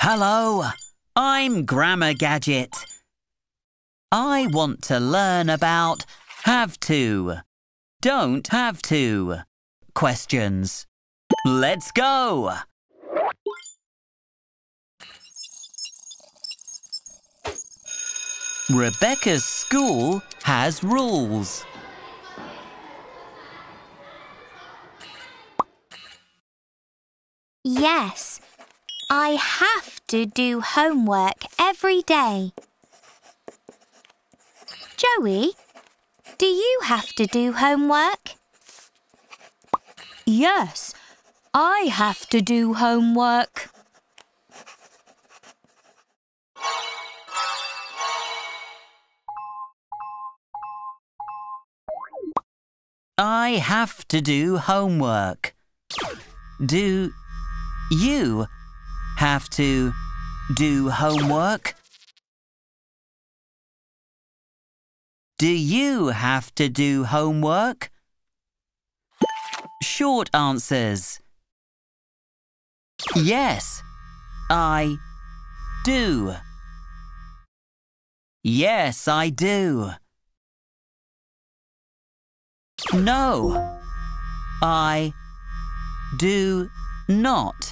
Hello, I'm Grammar Gadget. I want to learn about have to, don't have to questions. Let's go! Rebecca's school has rules. Yes, I have to do homework every day. Joey, do you have to do homework? Yes, I have to do homework. I have to do homework. Do you have to do homework? Do you have to do homework? Short answers. Yes, I do. Yes, I do. No, I do not.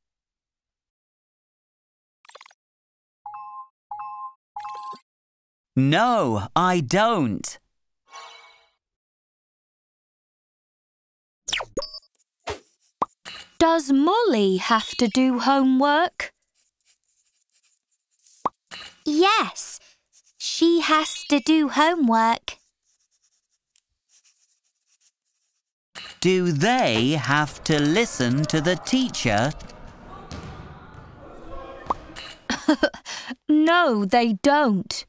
No, I don't. Does Molly have to do homework? Yes, she has to do homework. Do they have to listen to the teacher? No, they don't.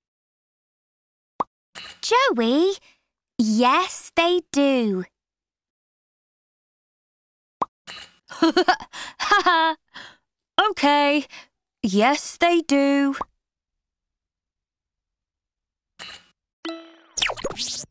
Joey, yes, they do. Haha. OK. Yes, they do.